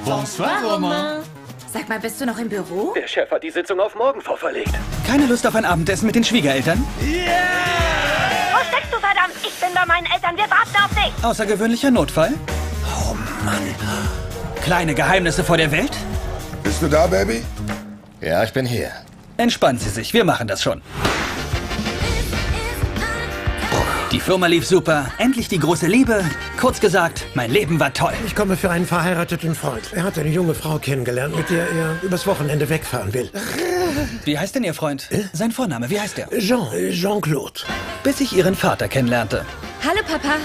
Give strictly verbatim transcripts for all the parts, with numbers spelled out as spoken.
Bonsoir, Romain. Sag mal, bist du noch im Büro? Der Chef hat die Sitzung auf morgen vorverlegt. Keine Lust auf ein Abendessen mit den Schwiegereltern? Wo steckst du, verdammt? Ich bin bei meinen Eltern. Wir warten auf dich. Außergewöhnlicher Notfall? Oh Mann. Kleine Geheimnisse vor der Welt? Bist du da, Baby? Ja, ich bin hier. Entspannen Sie sich, wir machen das schon. Die Firma lief super, endlich die große Liebe. Kurz gesagt, mein Leben war toll. Ich komme für einen verheirateten Freund. Er hat eine junge Frau kennengelernt, mit der er übers Wochenende wegfahren will. Wie heißt denn Ihr Freund? Sein Vorname, wie heißt er? Jean, Jean-Claude. Bis ich Ihren Vater kennenlernte. Hallo, Papa.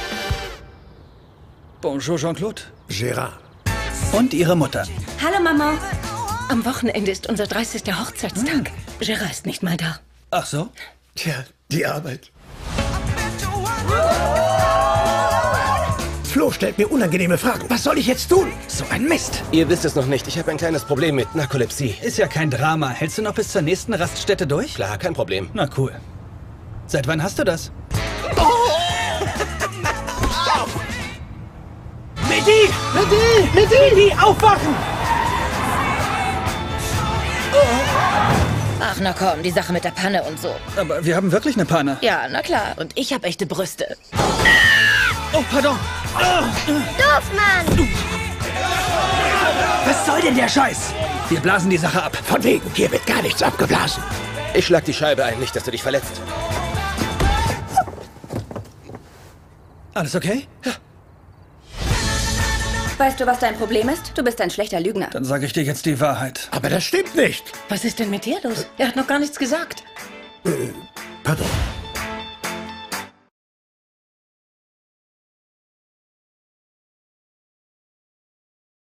Bonjour, Jean-Claude. Gérard. Und Ihre Mutter. Hallo, Mama. Am Wochenende ist unser dreißigster Hochzeitstag. Hm. Gérard ist nicht mal da. Ach so? Tja, die Arbeit. Flo stellt mir unangenehme Fragen. Was soll ich jetzt tun? So ein Mist. Ihr wisst es noch nicht. Ich habe ein kleines Problem mit Narkolepsie. Ist ja kein Drama. Hältst du noch bis zur nächsten Raststätte durch? Klar, kein Problem. Na cool. Seit wann hast du das? Mehdi! Mehdi! Mehdi! Mehdi! Aufwachen! Ach, na komm, die Sache mit der Panne und so. Aber wir haben wirklich eine Panne. Ja, na klar. Und ich habe echte Brüste. Oh, pardon. Doof, Mann! Was soll denn der Scheiß? Wir blasen die Sache ab. Von wegen, hier wird gar nichts abgeblasen. Ich schlag die Scheibe ein, nicht, dass du dich verletzt. Alles okay? Ja. Weißt du, was dein Problem ist? Du bist ein schlechter Lügner. Dann sage ich dir jetzt die Wahrheit. Aber das stimmt nicht. Was ist denn mit dir los? Er hat noch gar nichts gesagt. Pardon.